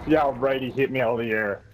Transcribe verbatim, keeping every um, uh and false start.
Yeah, right. He hit me out of the air.